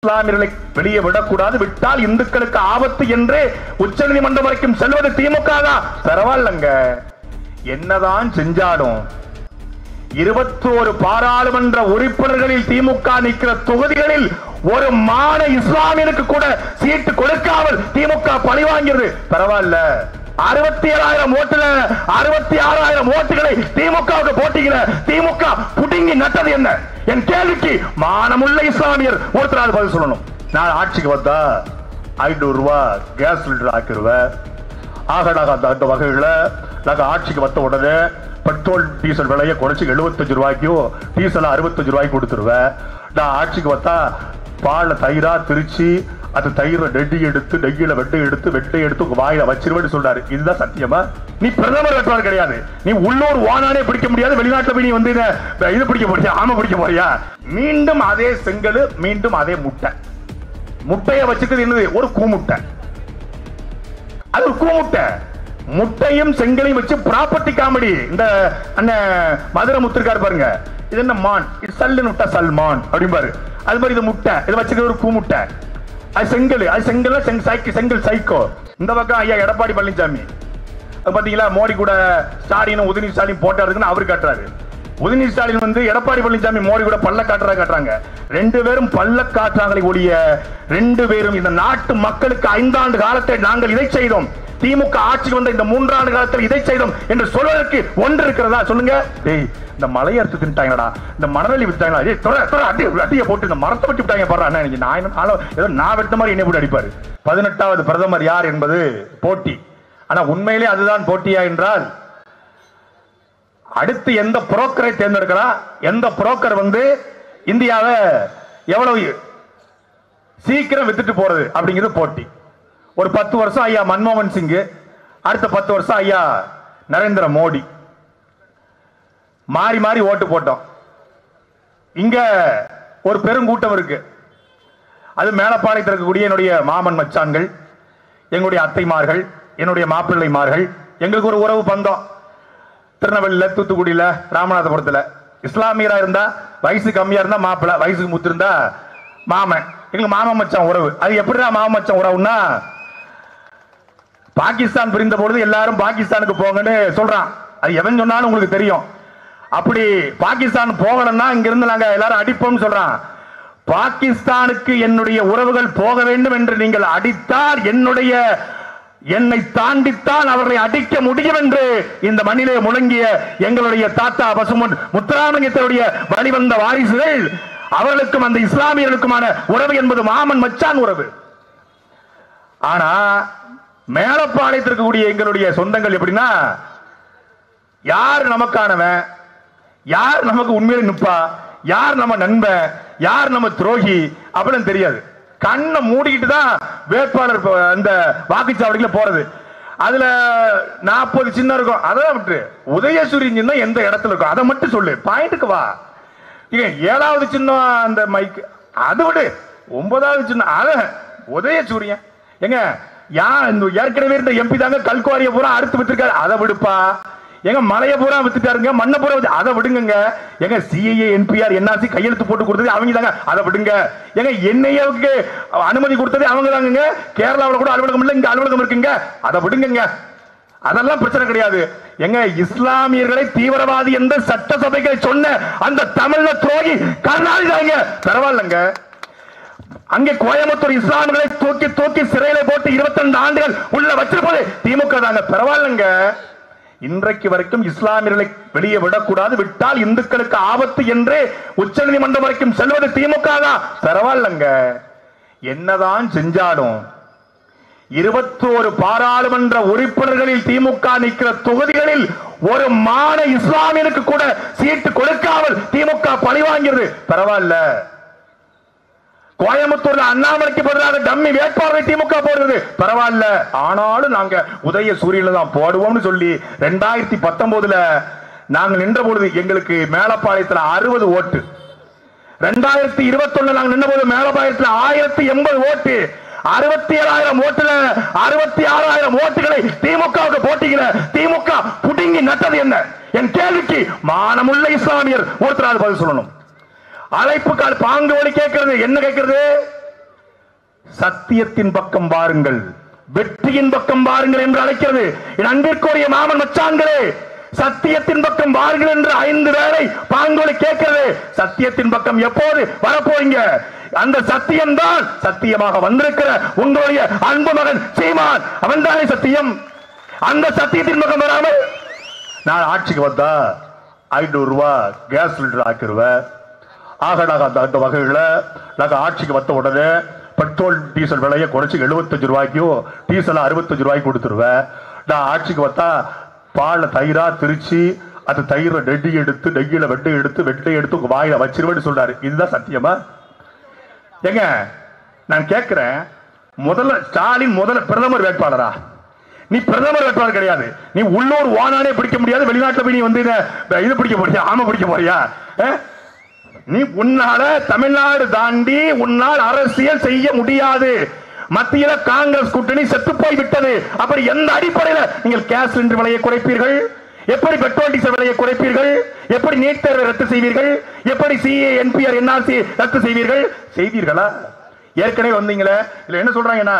இஸ்லாமியர்களை வெளியே விடக்கூடாது, விட்டால் இந்துக்களுக்கு ஆபத்து என்று உச்சநீதிமன்றம் வரைக்கும் செல்வது திமுக தான். பரவாயில்லங்க, என்னதான் செஞ்சாலும் 21 பாராளுமன்ற உறுப்பினர்களில் திமுக நிற்கிற தொகுதிகளில் ஒரு மான இஸ்லாமியனுக்கு கூட சீட்டு கொடுக்காமல் திமுக பழி வாங்கிறது. பரவாயில்ல, 67,000 ஓட்டுல 66,000 ஓட்டுகளை திமுகவுக்கு போட்டியில திமுக புடுங்கி நட்டது என்ன? என் கேள்விக்கு மானமுள்ள இஸ்லாமியர் ஒருத்தரால் பதில் சொல்லணும். நான் ஆட்சிக்கு வந்தா 500 ரூபாய் கேஸ் சிலிண்டர் ஆக்கிடுவேன். ஆக நாங்க அந்த வகையில் நாங்க ஆட்சிக்கு வந்த உடனே பெட்ரோல் டீசல் விலையை குறைச்சி 75 ரூபாய்க்கும் டீசல் 65 ரூபாய்க்கு கொடுத்துருவேன். நான் ஆட்சிக்கு வந்தா பால தயிரா திருச்சி அந்த தயிரை நெட்டி எடுத்து நெய்யில வெட்டை எடுத்து உங்க வாயில வச்சிருவேன்னு சொல்றாரு. இதுதான் சத்தியமா? நீ பிரதமர் வேட்பாளர் கிடையாது, நீ உள்ளூர் வானானே பிடிக்க முடியாது, வெளிநாட்டுல போய் நீ வந்து இது பிடிக்க போறியா? ஆமா பிடிக்க போறியா? மீண்டும் அதே செங்கல், மீண்டும் அதே முட்டை. முட்டையை வச்சுக்கிறது என்னது? ஒரு கூமுட்டை. அது ஒரு கூமுட்டை. முட்டையும் செங்கலையும் வச்சு ப்ராப்பர்ட்டி காமெடி. இந்த அண்ணன் மதுரை முத்திருக்காரு பாருங்க, இது என்ன மான், இது சல்லுன்னு விட்டா சல்மான் அப்படிம்பாரு. அது மாதிரி இது முட்டை, இது வச்சுக்கிறது ஒரு கூமுட்டை. அது செங்கல், அது செங்கல் சைக்கோ. இந்த பக்கம் ஐயா எடப்பாடி பழனிசாமி பாத்தீங்களா, மோடி கூட ஸ்டாலின் உதயநிதி ஸ்டாலின் போட்டாருன்னு அவரு காட்டுறாரு. உதயநிதி ஸ்டாலின் வந்து எடப்பாடி பழனிசாமி மோடி கூட பல்ல காட்டுறாங்க. 2 பேரும் பல்ல காட்டுறாங்களே ஒழிய 2 பேரும் இந்த நாட்டு மக்களுக்கு 5 ஆண்டு காலத்தை நாங்கள் இதை செய்தோம், திமுக ஆட்சிக்கு வந்த இந்த 3 ஆண்டு காலத்தில் இதை செய்தோம் என்று சொல்வதற்கு ஒன்று இருக்கிறதா? சொல்லுங்க. இந்த மலையை அறுத்து தின்ட்டாங்கடா, இந்த மணலி விட்டாங்களா, அடியை போட்டு இந்த மரத்தை வெட்டி விட்டாங்க பாரு. ஏதோ நான் வெட்ட மாதிரி என்ன போட்டு அடிப்பாரு. 18வது பிரதமர் யார் என்பது போட்டி. ஆனா உண்மையிலே அதுதான் போட்டியா என்றால், அடுத்து எந்த புரோக்கரை தேர்ந்தெடுக்கிறா, எந்த புரோக்கர் வந்து இந்தியாவை எவ்வளவு சீக்கிரம் வித்துட்டு போறது அப்படிங்கிறது போட்டி. ஒரு 10 வருஷம் ஐயா மன்மோகன் சிங், அடுத்த 10 வருஷம் ஐயா நரேந்திர மோடி, மாறி மாறி ஓட்டு போட்டோம். இங்க ஒரு பெருங்கூட்டம் இருக்கு. அது மேலப்பாளையத்தில் இருக்கக்கூடிய என்னுடைய மாமன் மச்சான்கள், எங்களுடைய அத்தைமார்கள், என்னுடைய மாப்பிள்ளைமார்கள். எங்களுக்கு ஒரு உறவு பந்தம். திருநெல்வேலியில், தூத்துக்குடியில, ராமநாதபுரத்தில் இஸ்லாமியரா இருந்தா வயசு கம்மியா இருந்தா மாப்பிள்ளை, வயசுக்கு முத்து இருந்தா மாமன். எங்களுக்கு மாமன் மச்சான் உறவு. அது எப்படிதான் மாமன் மச்சான் உறவுன்னா, பாகிஸ்தான் பிரிந்த பொழுது எல்லாரும் பாகிஸ்தானுக்கு போங்கன்னு சொல்றான். அது எவன் சொன்னாலும் உங்களுக்கு தெரியும். அப்படி பாகிஸ்தான் போகலன்னா இங்கிருந்து நாங்க எல்லாரும் அடிப்போம் சொல்றான். பாகிஸ்தானுக்கு என்னுடைய உறவுகள் போக வேண்டும் என்று நீங்கள் அடித்தால் என்னை தாண்டித்தான் அவர்களை அடிக்க முடியும் என்று இந்த மண்ணிலே முழங்கிய எங்களுடைய தாத்தா பசுமன் முத்துராமலிங்கத்தினுடைய வழிவந்த வாரிசுகள், அவர்களுக்கும் அந்த இஸ்லாமியர்களுக்குமான உறவு என்பது மாமன் மச்சான் உறவு. ஆனா மேலப்பாளையத்தில் இருக்கக்கூடிய எங்களுடைய சொந்தங்கள் எப்படின்னா, யார் நமக்கானவன், யார் நமக்கு உண்மையில நிற்பா, யார் நம்ம நண்பன், யார் நம்ம துரோகி அப்படின்னு தெரியாது. கண்ணை மூடிக்கிட்டு தான் வேட்பாளர் அந்த வாக்குச்சாவடியில் போறது. அதுல 40 சின்னம் இருக்கும். அதான் விட்டு உதயசூரியன் சின்னம் எந்த இடத்துல இருக்கும் அதை மட்டும் சொல்லு, பாயிண்ட்டுக்கு வா. 7வது சின்னம் அந்த மைக், அதை விடு. 9வது சின்னம் அத உதயசூரியன். எங்க ஏற்கனவே இருந்த எம்பி தாங்க கல்குவாரியை பூரா அறுத்து வித்துருக்காரு, அதை விடுப்பா. எங்க மலையை பூரா வித்துட்டாருங்க, மண்ணை பூரா அதை விடுங்க. எங்க சிஐஏ என்பிஆர் என்ஆர்சி கையெழுத்து போட்டு கொடுத்தது அவங்க தாங்க, அதை விடுங்க. எங்க என்ஐஏவுக்கு அனுமதி கொடுத்தது அவங்க தாங்க. கேரளாவில் கூட அலுவலகம் இல்லை, இங்க அலுவலகம் இருக்குங்க, அதை விடுங்க. அதெல்லாம் பிரச்சனை கிடையாது. எங்க இஸ்லாமியர்களை தீவிரவாதி என்று சட்டசபைகளை சொன்ன அந்த தமிழ்ல துரோகி கருணாநிதி தாங்க. பரவாயில்லைங்க. அங்கே கோயம்புத்தூர் இஸ்லாமியர்களை தூக்கி சிறையில போட்டு 22 ஆண்டுகள் உள்ள வச்சிருப்பது திமுக தாங்க. பரவாயில்லைங்க. இன்றைக்கு வரைக்கும் இஸ்லாமியர்களை வெளியே விடக்கூடாது, விட்டால் இந்துக்களுக்கு ஆபத்து என்று உச்சநீதிமன்றம் வரைக்கும் செல்வது திமுக தான். பரவாயில்லைங்க. என்னதான் செஞ்சாலும் 21 பாராளுமன்ற உறுப்பினர்களில் திமுக நிற்கிற தொகுதிகளில் ஒரு மான இஸ்லாமியனுக்கு கூட சீட்டு கொடுக்காமல் திமுக பழி வாங்கிறது. பரவாயில்ல. கோயம்புத்தூர்ல அண்ணாமலைக்கு பதிலாக டம்மி வேட்பாளரை திமுக போடுறது. பரவாயில்ல. ஆனாலும் நாங்க உதய சூரியன்ல தான் போடுவோம்னு சொல்லி 2019 நாங்க நின்ற பொழுது எங்களுக்கு மேலப்பாளையத்தில் 60 ஓட்டு. 2021 நாங்க நின்ற போது மேலப்பாளையத்தில் 1080 ஓட்டு. 67,000 ஓட்டுல 66,000 ஓட்டுகளை திமுகவுக்கு போட்டியில திமுக புடுங்கி நட்டது என்ன? என் கேள்விக்கு மானமுள்ள இஸ்லாமியர் ஒருத்தரால் பதில் சொல்லணும். அழைப்பு கால் பாங்கு ஒளி கேட்கிறது. என்ன கேட்கிறது? சத்தியத்தின் பக்கம் வாருங்கள், வெற்றியின் பக்கம் வாருங்கள் என்று அழைக்கிறது. என் அன்பிற்குரிய மாமன் மச்சான்களே, சத்தியத்தின் பக்கம் வாருங்கள் என்று 5 வேளை பாங்கோலி கேட்கிறது. சத்தியத்தின் பக்கம் எப்போது வரப்போறீங்க? அந்த சத்தியம் தான் சத்தியமாக வந்திருக்கிற உங்களுடைய அன்பு மகன் சீமான், அவன் தானே சத்தியம். அந்த சத்தியத்தின் பக்கம் வராமல் நான் ஆட்சிக்கு வந்தா 500 ரூபாய் கேஸ் சிலிண்டர் ஆக்கிடுவேன். ஆக நாங்கள் அந்த வகையில் நாங்கள் ஆட்சிக்கு வந்த உடனே பெட்ரோல் டீசல் விலையை குறைச்சி 75 ரூபாய்க்கும் டீசல் 65 ரூபாய்க்கு கொடுத்துருவேன். நான் ஆட்சிக்கு வந்தா பாலை தயிரா திரிச்சு அந்த தயிரை நெடி எடுத்து நெய்யில வெட்டை எடுத்து உங்க வாயில வச்சிருவேன்னு சொல்றாரு. இதுதான் சத்தியமா? ஏங்க நான் கேட்கிறேன், முதல்ல ஸ்டாலின் முதல்ல பிரதமர் வேட்பாளரா? நீ பிரதமர் வேட்பாளர் கிடையாது. நீ உள்ளூர் வானானே பிடிக்க முடியாது, வெளிநாட்டுல போய் நீ வந்து இது பிடிக்க போறியா? ஆமா பிடிக்க போறியா? நீ உன்னால தமிழ்நாடு தாண்டி உன்னால் அரசியல் செய்ய முடியாது. மத்தியில காங்கிரஸ் கூட்டணி செத்து போய் விட்டது. அப்படி எந்த அடிப்படையில் நீங்கள் கேஸ் சிலிண்டர் விலையை குறைப்பீர்கள்? எப்படி பெட்ரோல் டீசல் விலையை குறைப்பீர்கள்? எப்படி நீட் தேர்வை ரத்து செய்வீர்கள்? எப்படி சிஏ என்பிஆர் என்ஆர்சி ரத்து செய்வீர்கள்? செய்வீர்களா? ஏற்கனவே வந்தீங்களே. இல்ல என்ன சொல்றாங்கன்னா,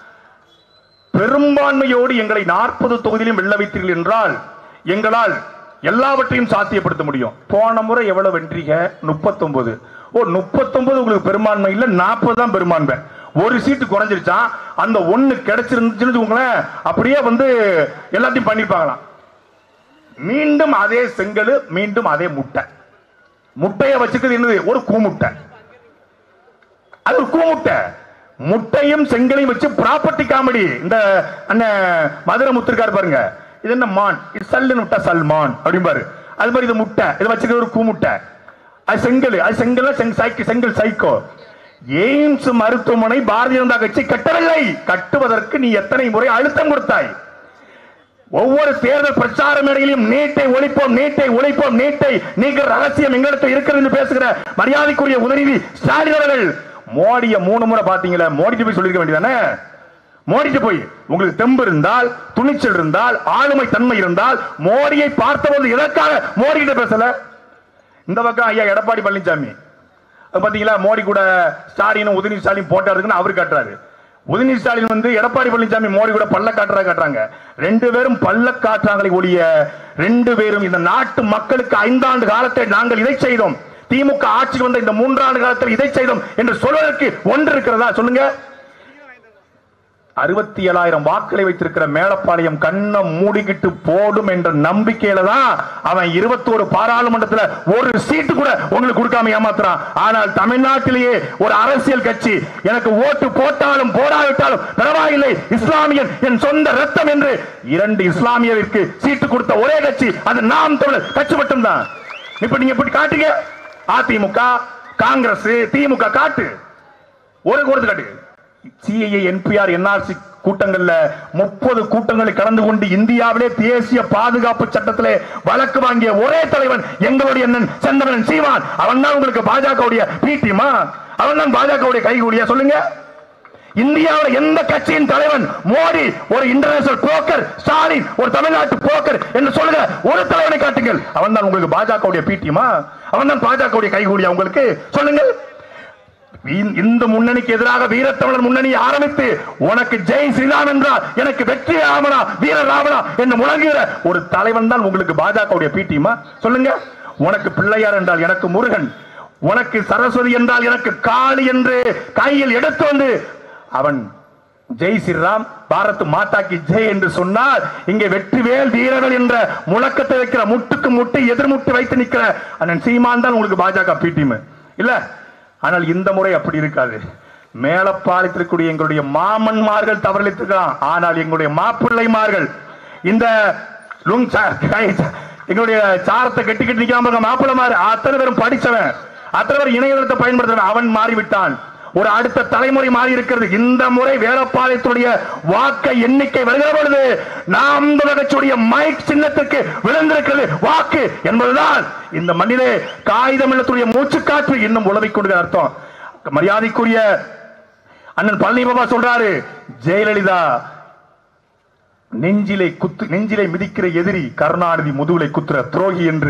பெரும்பான்மையோடு எங்களை 40 தொகுதியிலும் வெல்ல வைத்தீர்கள் என்றால் எங்களால் எல்லாவற்றையும் சாத்தியப்படுத்த முடியும். போன முறை எவ்வளவு வென்றீங்க? 39. 39 உங்களுக்கு பெரும்பான்மை இல்ல, 40 தான் பெரும்பான்மை. ஒரு சீட்டு குறைஞ்சிருச்சா, அந்த 1 கிடைச்சிருந்துச்சுன்னு அப்படியே வந்து எல்லாத்தையும் பண்ணிருப்பாங்களாம். மீண்டும் அதே செங்கல், மீண்டும் அதே முட்டை. முட்டையை வச்சுக்கிறது என்னது? ஒரு கூமுட்டை. அது ஒரு கூமுட்டை. முட்டையும் செங்கலையும் வச்சு ப்ராப்பர்ட்டி காமெடி. இந்த மதுரை முத்திருக்காரு பாருங்க, இது என்ன மான், இது சல்லுன்னு விட்டா சல்மான் அப்படிம்பாரு. அது மாதிரி இது முட்டை, இதை வச்சுக்கிறது ஒரு கூமுட்டை. அது செங்கல், அது செங்கல் சைக்கோ. எய்ம்ஸ் மருத்துவமனை பாரதிய ஜனதா கட்சி கட்டவில்லை. கட்டுவதற்கு நீ எத்தனை முறை அழுத்தம் கொடுத்தாய்? ஒவ்வொரு தேர்தல் பிரச்சார மேடையிலும் நீட்டை ஒழிப்போம், நீட்டை ஒழிப்போம், நீட்டை நீக்கிற ரகசியம் எங்களிடத்தில் இருக்கிறது என்று பேசுகிற மரியாதைக்குரிய உதவி ஸ்டாலின் அவர்கள் மோடியை 3 முறை பாத்தீங்களா? மோடிட்டு போய் சொல்லிருக்க வேண்டியதானே? மோடிட்டு போய் உங்களுக்கு தெம்பு இருந்தால், துணிச்சல் இருந்தால், ஆளுமை தன்மை இருந்தால் மோடியை பார்த்தபோது எதற்காக மோடி கிட்ட பேசல? இந்த பக்கம் ஐயா எடப்பாடி பழனிசாமி பாத்தீங்களா, மோடி கூட ஸ்டாலின் உதயநிதி ஸ்டாலின் போட்டாருன்னு அவரு காட்டுறாரு. உதயநிதி ஸ்டாலின் வந்து எடப்பாடி பழனிசாமி மோடி கூட பல்ல காட்டுறாங்க. 2 பேரும் பல்ல காட்டுறாங்களே ஒழிய 2 பேரும் இந்த நாட்டு மக்களுக்கு 5 ஆண்டு காலத்தை நாங்கள் இதை செய்தோம், திமுக ஆட்சிக்கு வந்த இந்த 3 ஆண்டு காலத்தில் இதை செய்தோம் என்று சொல்வதற்கு ஒன்று இருக்கிறதா? சொல்லுங்க. 67,000 வாக்களை வைத்திருக்கிற மேலப்பாளையம் கண்ணை மூடிக்கிட்டு போடும் என்ற நம்பிக்கையில தான் அவன் 21 பாராளுமன்றத்தில் ஒரு சீட்டு கூட உங்களுக்கு கொடுக்காம ஏமாத்துறான். ஆனால் தமிழ்நாட்டிலேயே ஒரு அரசியல் கட்சி எனக்கு ஓட்டு போட்டாலும் போடாவிட்டாலும் பரவாயில்லை, இஸ்லாமியன் என் சொந்த ரத்தம் என்று 2 இஸ்லாமியருக்கு சீட்டு கொடுத்த ஒரே கட்சி அது நாம் தமிழர் கட்சி மட்டும்தான். இப்ப நீங்க எப்படி காட்டுங்க? அதிமுக, காங்கிரஸ், திமுக காட்டு, ஒரு கொடுத்து காட்டு. சிஏ என்பிஆர் என்ஆர்சி கூட்டங்கள்ல 30 கூட்டங்களில் கலந்து கொண்டு இந்தியாவிலே தேசிய பாதுகாப்பு சட்டத்திலே வழக்கு வாங்கிய ஒரே தலைவன் எங்களுடைய அண்ணன் செந்தமன் சீமான். அவன் தான் உங்களுக்கு பாஜகவுடைய பீட்டியமா? அவன் தான் பாஜகவுடைய கைகூடியா? சொல்லுங்க. இந்தியாவில் எந்த கட்சியின் தலைவன்? மோடி ஒரு இன்டர்நேஷனல் புரோக்கர், ஸ்டாலின் ஒரு தமிழ்நாட்டு புரோக்கர் என்று சொல்லுங்க. ஒரு தலைவனை காட்டுங்கள். அவன் தான் உங்களுக்கு பாஜகவுடைய பீட்டியமா? அவன் தான் பாஜகவுடைய கைகூடியா உங்களுக்கு? சொல்லுங்கள். இந்த முன்னணிக்கு எதிராக வீரத்தமிழர் முன்னணி ஆரம்பித்து உனக்கு ஜெய் ஸ்ரீராம் என்றால் எனக்கு வெற்றி ராமனா வீர ராமனா என்று முழங்குகிற ஒரு தலைவன் தான் உங்களுக்கு பாஜகவுடைய பீட்டியமா? சொல்லுங்க. உனக்கு பிள்ளையார் என்றால் எனக்கு முருகன், உனக்கு சரஸ்வதி என்றால் எனக்கு காளி என்று கையில் எடுத்து வந்து அவன் ஜெய் ஸ்ரீராம் பாரத் மாதா கி ஜெய் என்று சொன்னால் இங்கே வெற்றிவேல் வீரர்கள் என்ற முழக்கத்தை வைக்கிற முட்டுக்கு முட்டு எதிர்முட்டு வைத்து நிற்கிற அண்ணன் சீமான் தான் உங்களுக்கு பாஜக பீட்டியம் இல்ல? ஆனால் இந்த முறை அப்படி இருக்காது. மேலப்பாளையத்திற்குரிய எங்களுடைய மாமன்மார்கள் தவறளித்திருக்கலாம். ஆனால் எங்களுடைய மாப்பிள்ளைமார்கள் இந்த எங்களுடைய சாரத்தை கட்டி நிக்காம மாப்பிள்ளைமார் அத்தனை பேரும் படிச்சவன், அத்தனை பேர் இணையதளத்தை பயன்படுத்துவன். அவன் மாறிவிட்டான். ஒரு அடுத்த தலைமுறை மாறி இருக்கிறது. இந்த முறை வேலப்பாளையத்துடைய வாக்கு எண்ணிக்கை வருகிற பொழுது நாம் கட்சியுடைய மைக் சின்னத்துக்கு விழுந்திருக்கிறது வாக்கு என்பதுதான் இந்த மண்ணிலே காகிதம் இல்லத்துடைய மூச்சுக்காற்று இன்னும் உழவிக் கொண்டு அர்த்தம். மரியாதைக்குரிய அண்ணன் பழனி பாபா சொல்றாரு, ஜெயலலிதா நெஞ்சிலை மிதிக்கிற எதிரி, கருணாநிதி முதுகுலை குத்துற துரோகி என்று.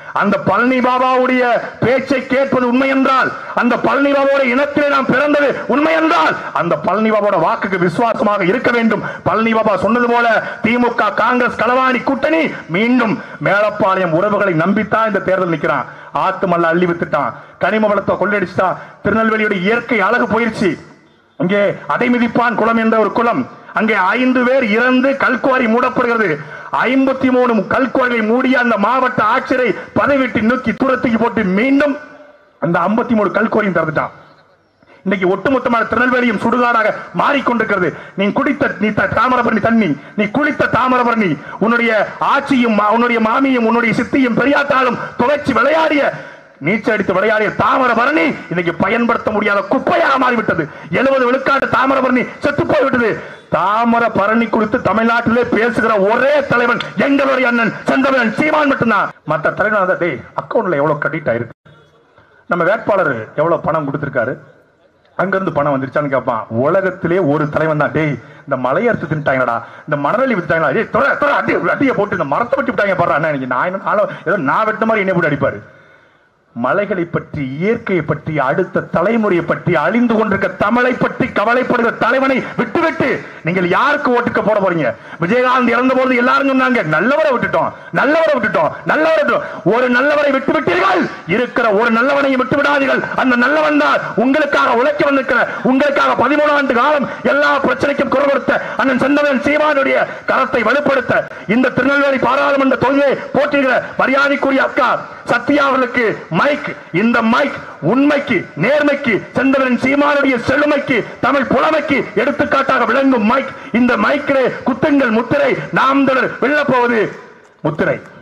அந்த பழனி பாபாவுடைய பேச்சை கேட்பது உண்மை என்றால், அந்த பழனி பாபாவுடைய இனத்திலே நாம் பிறந்தது உண்மை என்றால், அந்த பழனி பாபாவோட வாக்குக்கு விசுவாசமாக இருக்க வேண்டும். பழனி பாபா சொன்னது போல திமுக காங்கிரஸ் களவாணி கூட்டணி மீண்டும் மேலப்பாளையம் உறவுகளை நம்பித்தான் இந்த தேர்தல் நிற்கிறான். ஆத்துமல்ல அள்ளி வித்துட்டான், கனிம வளத்தை கொள்ளடிச்சுட்டான், திருநெல்வேலியுடைய இயற்கை அழகு போயிருச்சு. இங்கே அடைமிதிப்பான் குளம் என்ற ஒரு குளம், அங்கே 5 பேர் இறந்து கல்குவாரி மூடப்படுகிறது. 53 கல்குவாரிகளை மூடிய அந்த மாவட்ட ஆட்சியரை பதவிட்டு நோக்கி தூரத்துக்கு போட்டு மீண்டும் அந்த 53 கல்குவாரியும் திறந்துட்டான். இன்னைக்கு ஒட்டுமொத்தமான திருநெல்வேலியும் சுடுகாடாக மாறிக்கொண்டிருக்கிறது. நீ குடித்த தாமிரபரணி தண்ணி, நீ குளித்த தாமிரபரணி, உன்னுடைய ஆட்சியும் உன்னுடைய மாமியும் உன்னுடைய சித்தியும் பெரியாத்தாலும் துவைச்சு விளையாடிய நீச்சல் அடித்து விளையாடிய தாமிரபரணி இன்னைக்கு பயன்படுத்த முடியாத குப்பையாக மாறிவிட்டது. 70 விழுக்காடு தாமிரபரணி செத்து போய்விட்டது. தாமிரபரணி குறித்து தமிழ்நாட்டிலே பேசுகிற ஒரே தலைவன் எங்களுடைய அண்ணன் செந்தமிழன் சீமான் மட்டும்தான். மற்ற தலைவர் அக்கௌண்ட்ல எவ்வளவு கிரெடிட் ஆயிருக்கு, நம்ம வேட்பாளர் எவ்வளவு பணம் கொடுத்திருக்காரு, அங்கிருந்து பணம் வந்துருச்சான்னு கேட்பான். உலகத்திலே ஒரு தலைவன் தான், டேய் இந்த மலையறுத்து தின்ட்டாங்கடா, இந்த மணலி விட்டாங்களா, அடியை போட்டு இந்த மரத்தை வெட்டி விட்டாங்க பாரு அண்ணா, நான் ஏதோ நான் வெட்ட மாதிரி என்ன போட்டு அடிப்பாரு. மலைகளை பற்றி, இயற்கையை பற்றி, அடுத்த தலைமுறையை பற்றி, அழிந்து கொண்டிருக்க தமிழை பற்றி கவலைப்படுகிற தலைவனை விட்டுவிட்டு நீங்கள் யாருக்கு ஓட்டுக்க போட போறீங்க? விஜயகாந்த் இறந்த போது எல்லாரும் சொன்னாங்க நல்லவரை விட்டுட்டோம், நல்லவரை விட்டுட்டோம், நல்லவரை விட்டுட்டோம். ஒரு நல்லவரை விட்டு விட்டீர்கள், இருக்கிற ஒரு நல்லவனையும் விட்டு விடாதீர்கள். அந்த நல்லவன் தான் உங்களுக்காக உழைக்க வந்திருக்கிற, உங்களுக்காக 13 ஆண்டு காலம் எல்லா பிரச்சனைக்கும் குரல் கொடுத்த அண்ணன் செந்தமிழன் சீமானுடைய கரத்தை வலுப்படுத்த இந்த திருநெல்வேலி பாராளுமன்ற தொகுதியை போற்றுகிற மரியாதைக்குரிய அக்கா சத்யா அவர்களுக்கு மைக், இந்த மைக் உண்மைக்கு, நேர்மைக்கு, செந்தமிழன் சீமானுடைய செழுமைக்கு, தமிழ் புலமைக்கு எடுத்துக்காட்டாக விளங்கும் மைக். இந்த மைக்கிலே குத்துங்கள் முத்திரை, நாம் தொடர் வெல்லப்போவது முத்திரை.